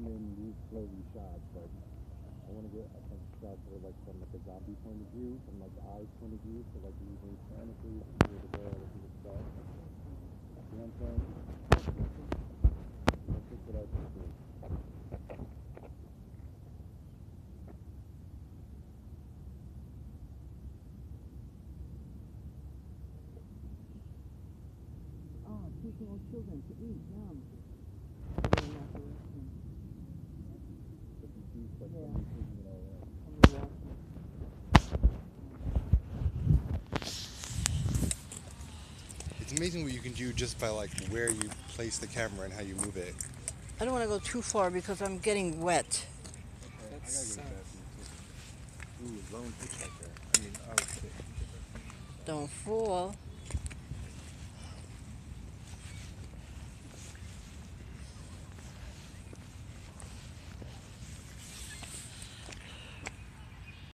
zoom in these floating shots, but I want to get a bunch of shots that are like from like a zombie point of view, from like the eye's point of view, so like moving mechanically from here to there, looking at stuff. You know what I'm saying? That's just what I think do. Oh, teaching all children to eat. Yum. But you see stuff Yeah. from you taking it all in. It's amazing what you can do just by like where you place the camera and how you move it. I don't want to go too far because I'm getting wet. Okay, I gotta go to the bathroom too. Ooh, lone hitchhiker. I mean, oh shit. Don't fall.